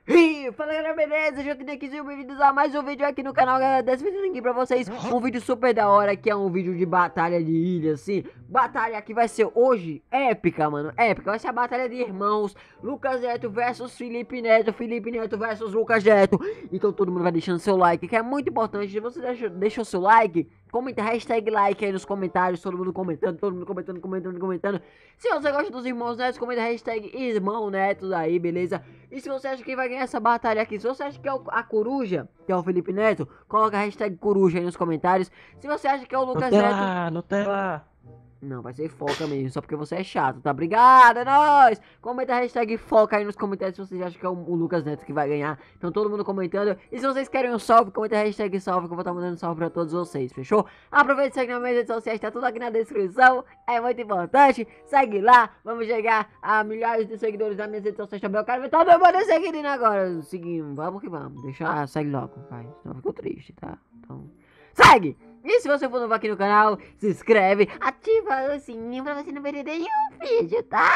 E fala galera, beleza? Já tenho aqui, sejam bem-vindos a mais um vídeo aqui no canal, galera. Dessa vez eu tenho aqui pra vocês um vídeo super da hora, que é um vídeo de batalha de ilha, assim. Batalha que vai ser hoje épica, mano, épica. Vai ser a batalha de irmãos, Lucas Neto versus Felipe Neto, Felipe Neto versus Lucas Neto. Então todo mundo vai deixando seu like, que é muito importante. Se você deixa o seu like, comenta hashtag like aí nos comentários, todo mundo comentando, comentando. Se você gosta dos irmãos Netos, comenta hashtag irmão Netos aí, beleza? E se você acha que vai ganhar essa batalha aqui, se você acha que é a coruja, que é o Felipe Neto, coloca a hashtag coruja aí nos comentários. Se você acha que é o Lucas Neto... Nutella, Nutella. Não, vai ser foca mesmo, só porque você é chato, tá? Obrigado, é nóis! Comenta a hashtag foca aí nos comentários se vocês acham que é o Lucas Neto que vai ganhar. Então todo mundo comentando. E se vocês querem um salve, comenta a hashtag salve que eu vou estar mandando salve pra todos vocês, fechou? Aproveita e segue nas minhas redes sociais, tá tudo aqui na descrição. É muito importante, segue lá. Vamos chegar a milhares de seguidores nas minhas redes sociais também. Eu quero ver todo mundo seguindo agora. Seguindo, vamos que vamos. Deixa, segue logo, vai. Senão eu fico triste, tá? Então, segue! E se você for novo aqui no canal, se inscreve, ativa o sininho pra você não perder nenhum vídeo, tá?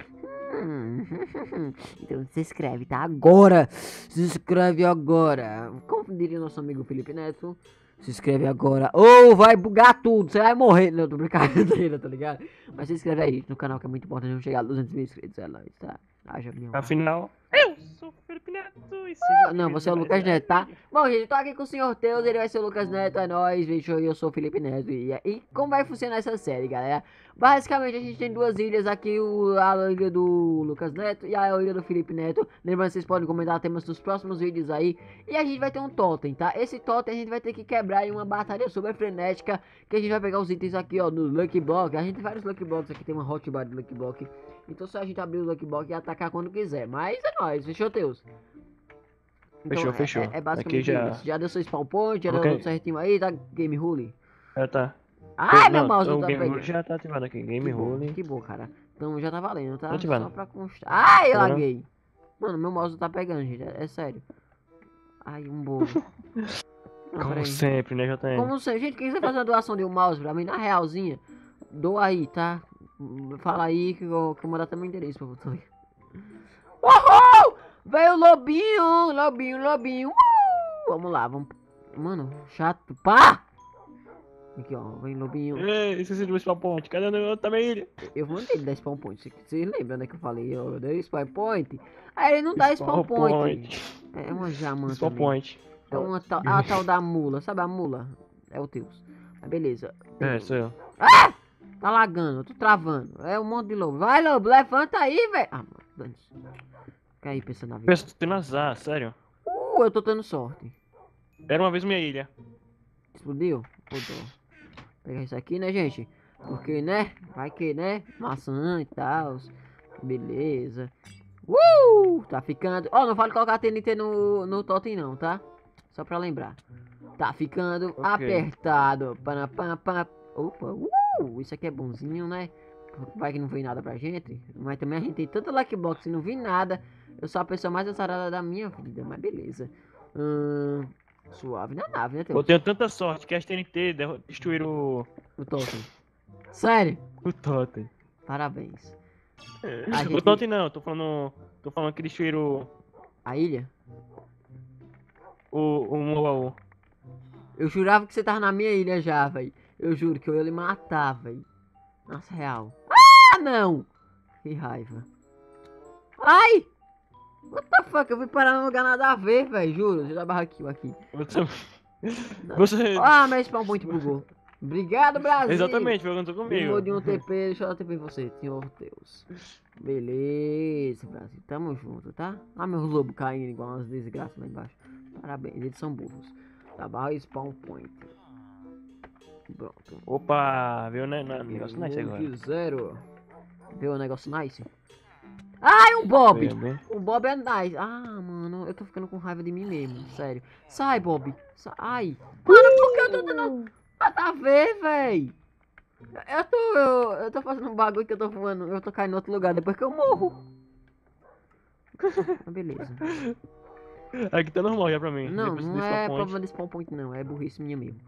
Então se inscreve, tá? Agora! Se inscreve agora! Como diria nosso amigo Felipe Neto, se inscreve agora. Ou vai bugar tudo, você vai morrer. Não, tô brincadeira, tá ligado? Mas se inscreve aí no canal que é muito importante. Vamos chegar a 200 mil inscritos, é nóis, tá? Haja minha honra. Afinal, eu sou o Felipe Neto e Não, você é o Lucas Neto, tá? Bom, gente, eu tô aqui com o Senhor Teus, ele vai ser o Lucas Neto, é nóis, bicho, e eu sou o Felipe Neto. E como vai funcionar essa série, galera? Basicamente, a gente tem duas ilhas aqui, a ilha do Lucas Neto e a ilha do Felipe Neto. Lembrando que vocês podem comentar temas dos próximos vídeos aí. E a gente vai ter um totem, tá? Esse totem a gente vai ter que quebrar em uma batalha super frenética, que a gente vai pegar os itens aqui, ó, no Lucky Block. A gente tem vários Lucky Blocks aqui, tem uma hotbar de Lucky Block. Então só a gente abrir o Lucky Block e atacar quando quiser. Mas é nóis, fechou, Teus? Então, Fechou. é basicamente Aqui já. isso. Já deu seu spawn point, já deu Ok. tudo certinho aí, tá? Game Rule. Já tá. Ai, meu Não, mouse não o tá Game pegando. Rule já tá ativado aqui. Game Que bom, Rule. que bom, cara. Então já tá valendo, tá? Tá ativado. Só pra constar. Ai, eu Agora. laguei. Mano, meu mouse não tá pegando, gente. É sério. Ai, um bobo. Não, Como peraí. sempre, né, JN? Como sempre. Gente, quem quiser fazer uma doação de um mouse pra mim, na realzinha, doa aí, tá? Fala aí que eu vou mandar também o endereço pra você. Uhul! Veio o lobinho, lobinho. Vamos lá, vamos. Mano, chato. Pá! Aqui, ó, vem lobinho. Ei, esqueci do spawn point. Cadê o outro também ele? Eu vou mandei ele dar spawn point. Vocês lembram, né, que eu falei? Eu dei spawn point. Aí ele não dá spawn point. É uma jamanta. Spawn point. É uma tal, a tal da mula. Sabe a mula? É o Teus. Mas beleza. É, sou eu. Ah! Tá lagando, eu tô travando. É um monte de lobo. Vai, lobo, levanta aí, velho. Ah, mano, dane-se. Fica aí pensando na vida. Pensa, tô tendo azar, sério. Eu tô tendo sorte. Era uma vez minha ilha. Explodiu? Explodiu. Pegar isso aqui, né, gente? Porque, né? Vai que, né? Maçã e tal. Beleza. Tá ficando... Ó, não vale colocar TNT no totem não, tá? Só pra lembrar. Tá ficando Ok. apertado. Opa, isso aqui é bonzinho, né? Vai que não veio nada pra gente. Mas também a gente tem tanta Lucky Box e não vi nada. Eu sou a pessoa mais azarada da minha vida, mas beleza. Suave na nave, né, Eu Teus? tenho tanta sorte que as TNT destruíram O totem. Sério? o Totem. Parabéns. O Totem não, tô falando que destruíram A ilha? o Mulaú. Eu jurava que você tava na minha ilha já, velho. Eu juro que eu ia lhe matar, velho. Nossa, real. Ah, não! Que raiva. Ai! What the fuck? Eu fui parar num lugar nada a ver, velho. Juro, já dá barraquinho aqui. Você... Ah, meu spawn point bugou. Obrigado, Brasil! Exatamente, foi o que aconteceu Demorou comigo. de um TP, deixa eu dar TP em você, senhor Deus. Beleza, Brasil. Tamo junto, tá? Ah, meus lobos caindo igual umas desgraças lá embaixo. Parabéns, eles são burros. Tá, barra spawn point. Pronto. Opa, viu, né? Negócio nice agora. Zero. Viu o negócio nice? Ai, um Bob! Bem. O Bob é nice. Ah, mano, eu tô ficando com raiva de mim mesmo, sério. Sai, Bob. Ai. Mano, por que eu tô dando... Nada a ver, véi. Eu tô fazendo um bagulho que eu tô voando. Eu tô caindo em outro lugar depois que eu morro. Ah, beleza. Aqui tá normal já pra mim. Não, Depois não do é spawn point. problema de spawn point, não. É burrice minha mesmo.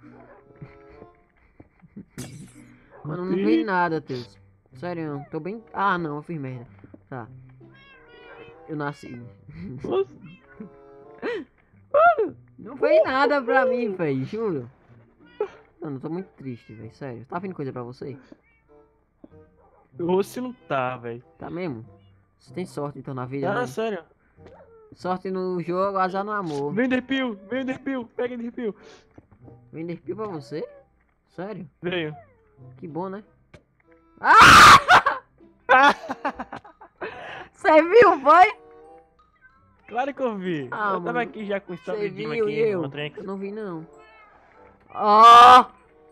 Mano, não vi nada, Teus. Sério, tô bem... Ah, não, eu fiz merda. Tá. Eu nasci. veio nada pra mim, velho, juro. Mano, eu tô muito triste, velho, sério. Tá vindo coisa pra você? Você não tá, velho. Tá mesmo? Você tem sorte então na vida, Ah, né? sério. Sorte no jogo, azar no amor. Vem Enderpeel, pega Enderpeel. Vender pio pra você? Sério? Veio. Que bom, né? Ah! Você viu, foi? Claro que eu vi. Ah, Eu tava mano, aqui já com o você stop de viu e aqui eu? no trem. Eu não vi, não. Ó!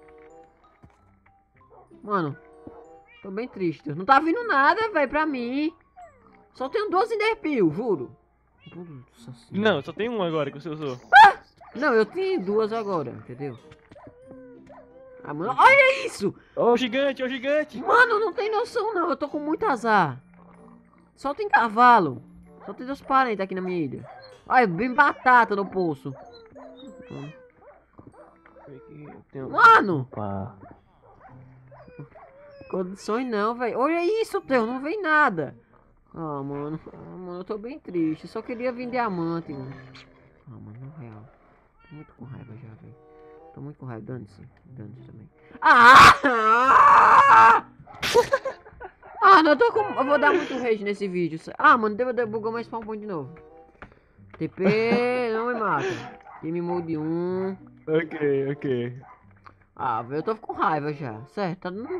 Mano, tô bem triste. Não tá vindo nada, velho, pra mim. Só tenho 12 Enderpeel, juro. Nossa senhora. Não, só tem um agora que você usou. Não, eu tenho duas agora, entendeu? Ah, mano, olha isso! Ó o gigante, ó o gigante. Mano, não tem noção, não. Eu tô com muito azar. Só tem cavalo. Só tem 2 parentes aqui na minha ilha. Olha, bem batata no poço. Mano! Opa. Condições não, velho. Olha isso, Teu, não vem nada. Ah, mano. Ah, mano, eu tô bem triste. Só queria vir diamante, mano. Ah, mano, na real. Tô muito com raiva já, velho. Tô muito com raiva. Dane-se. Dane-se também. Ah! Ah, não, eu tô com... Eu vou dar muito rage nesse vídeo. Ah, mano, bugou mais spawn point de novo. TP, não me mata. Game mode 1. Ok. Ah, velho, eu tô com raiva já. Certo, tá dando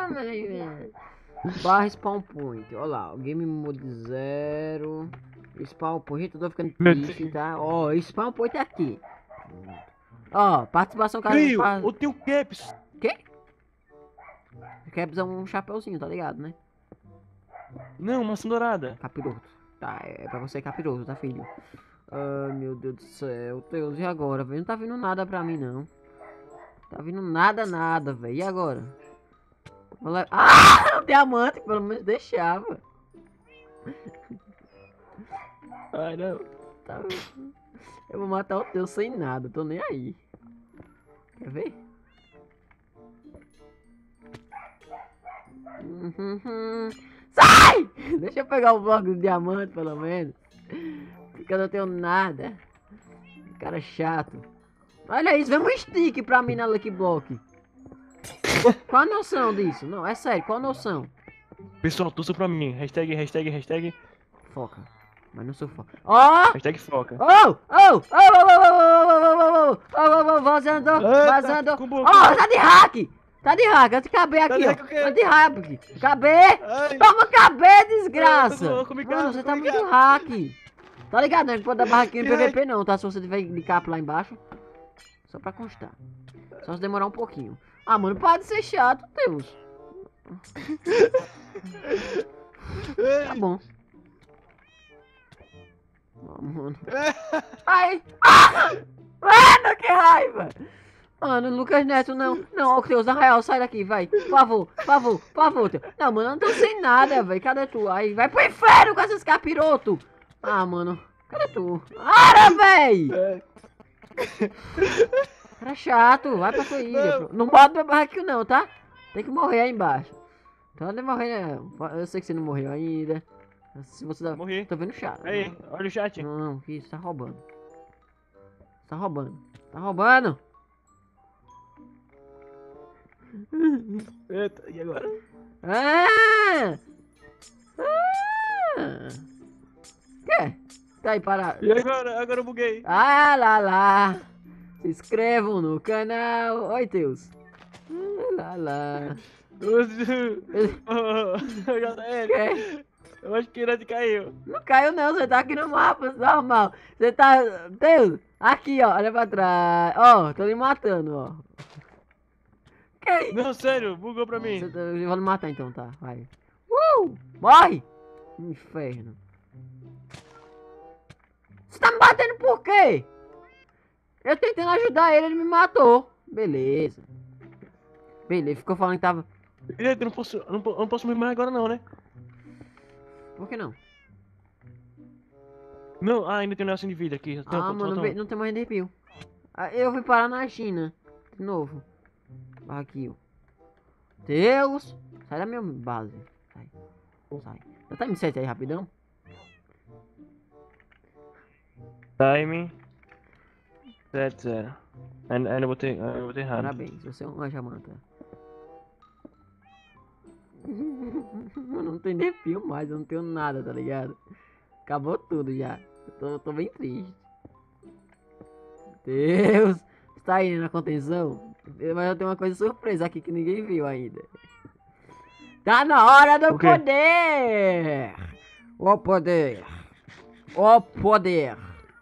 barra spawn point. Olha lá, o game mode 0. Spawn point, eu tô ficando triste, tá? Ó, spawn point é aqui. Ó, participação Creio, eu tenho caps. Quê? Caps é um chapeuzinho, tá ligado, né? Não, maçã dourada. Capiroto. Tá, é pra você capiroto, tá, filho? Ai, meu Deus do céu. Deus, e agora, velho? Não tá vindo nada pra mim, não. Tá vindo nada, velho. E agora? Ah, o diamante, pelo menos deixava. Ai, não. Tá... Eu vou matar o teu sem nada, tô nem aí. Quer ver? Sai! Deixa eu pegar o bloco de diamante, pelo menos. Porque eu não tenho nada. Cara chato. Olha isso, vem um stick pra mim na Lucky Block. Qual a noção disso? Não, é sério, qual a noção? Pessoal, torça pra mim. Hashtag. Foca. Mas não sou foca. Ó! Hashtag foca. Vazando. Combo. Ó, tá de hack! Tá de hack, antes de caber aqui, ó. Antes de hack. Caber! Toma caber, desgraça! Mano, você tá muito hack. Tá ligado, né? Não pode dar barraquinha no PVP não, tá? Se você tiver de capa lá embaixo. Só pra constar. Só se demorar um pouquinho. Ah, mano, para de ser chato, Deus. Tá bom. Ah, mano. Ai! Mano, que raiva! Mano, Lucas Neto, não. Não, ô Deus, na real, sai daqui, vai. Por favor, Teu. Não, mano, eu não tô sem nada, velho. Cadê tu? Aí, vai pro inferno com esses capirotos. Ah, mano. Cadê tu? Para, véi! Cara chato, vai pra tua ilha. Não bota meu barraquinho não, tá? Tem que morrer aí embaixo. Então não morrer, não. Eu sei que você não morreu ainda. Se você tá... Morri. Tô vendo chato. Aí, olha o chat. Não, que isso, tá roubando. Tá roubando. Eita, e agora? Ah! Que? Tá aí parado. E agora? Agora eu buguei. Ah, lá. Se inscrevam no canal. Oi, Deus. Lá. JL, eu acho que o Irante caiu. Não caiu não, você tá aqui no mapa, normal. Você tá... Deus, aqui, ó, olha pra trás. Ó, tô lhe matando, ó. Que? Não, sério, bugou pra mim. Eu vou lhe matar então, tá, vai. Morre! Inferno. Você tá me batendo por quê? Eu tentando ajudar ele, ele me matou. Beleza, ficou falando que tava... Irante, eu não posso morrer mais agora não, né? Por que não? Não, ainda tem um negocinho de vida aqui. Mano, não tem mais Enderpeel. Eu vim parar na China. De novo. Aqui, ó. Deus! Sai da minha base. Sai. Já tá M7 aí, rapidão? Time. 7-0. Ainda botei errado. Parabéns, você é um anjo-manta. Eu não tenho nem fio mais, eu não tenho nada, tá ligado? Acabou tudo já. Eu tô bem triste. Deus, está aí na contenção? Mas eu tenho uma coisa surpresa aqui que ninguém viu ainda. Tá na hora do O quê? poder! O poder! O poder!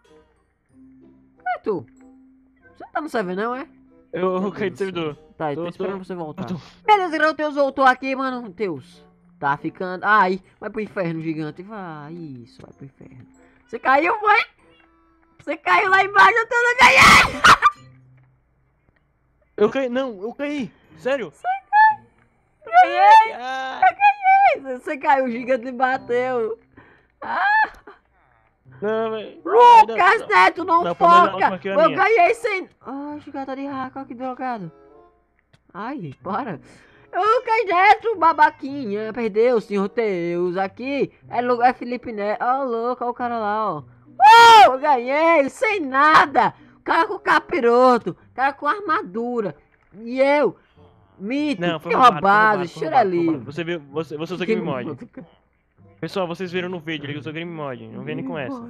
É tu? Você tá no server não, é? Eu caí do servidor. Tá, eu tô Tô- esperando você voltar. tô. Beleza, então o Teus voltou aqui, mano. Teus, tá ficando... Ai, vai pro inferno, gigante. Vai, isso, vai pro inferno. Você caiu, foi? Você caiu lá embaixo, eu não ganhei! Eu caí, não, eu caí. Sério? Ganhei! Ah, Você caiu, o gigante me bateu. não, velho. Lucas Neto, não Não, pelo menos a foca! última aqui é Eu minha. ganhei sem... Ai, gigante tá de hack, olha que drogado. Ai, para. Lucas Neto, babaquinha, perdeu, senhor Teus. Aqui é Felipe Neto. Ó, louco, olha o cara lá, ó. Eu ganhei, sem nada. O cara com capiroto, o cara com armadura. E eu, mito, Não, foi que roubado, roubado, foi cheira roubado. livre. Você viu, você usou Game Mod. Pessoal, vocês viram no vídeo, ele usou Game Mod. Não vem nem com essa.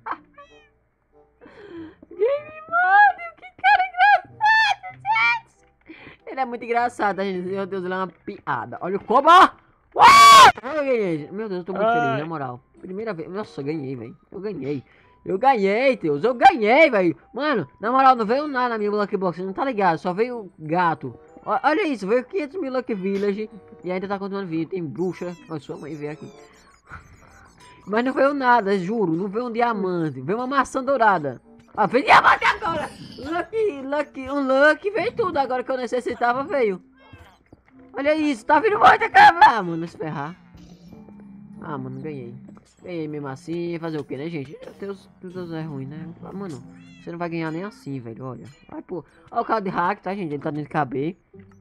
Game Mod, que cara engraçado, gente. Ele é muito engraçado, gente. Meu Deus, ele é uma piada. Olha o combo, ó. Eu ganhei. Meu Deus, eu tô muito feliz, Ai. na moral. Primeira vez. Nossa, eu ganhei, velho. Eu ganhei. Eu ganhei, Deus. Eu ganhei, velho. Mano, na moral, não veio nada na minha Lucky Box. Você não tá ligado? Só veio gato. Olha isso, veio 500 mil Lucky Village. E ainda tá continuando vindo. Tem bruxa. Olha, sua mãe veio aqui. Mas não veio nada, juro. Não veio um diamante. Veio uma maçã dourada. Ah, veio diamante agora. Um Lucky. Veio tudo agora que eu necessitava, veio. Olha isso, tá vindo muita câmera. Ah, mano, se ferrar. Ah, mano, ganhei. Ganhei mesmo assim. Fazer o que, né, gente? Deus é ruim, né? Ah, mano, você não vai ganhar nem assim, velho. Olha. Vai, pô. Olha o cara de hack, tá, gente? Ele tá dentro de KB.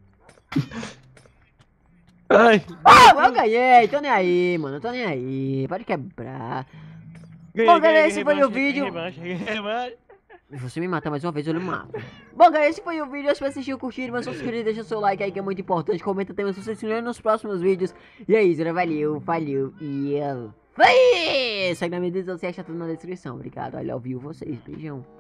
Ai. Ah, eu ganhei. Tô nem aí, mano. Tô nem aí. Pode quebrar. Bom, galera, esse foi o vídeo. Revanche. Se você me matar mais uma vez, eu lhe mato. Bom, galera, esse foi o vídeo. Se você assistiu, curtir, mas se inscrever, deixa o seu like aí que é muito importante. Comenta também se você se inscrever nos próximos vídeos. E é isso, né? Valeu, falhou e eu... Foi! Segue na minha rede social, tá tudo na descrição. Obrigado, olha, eu vi vocês. Beijão.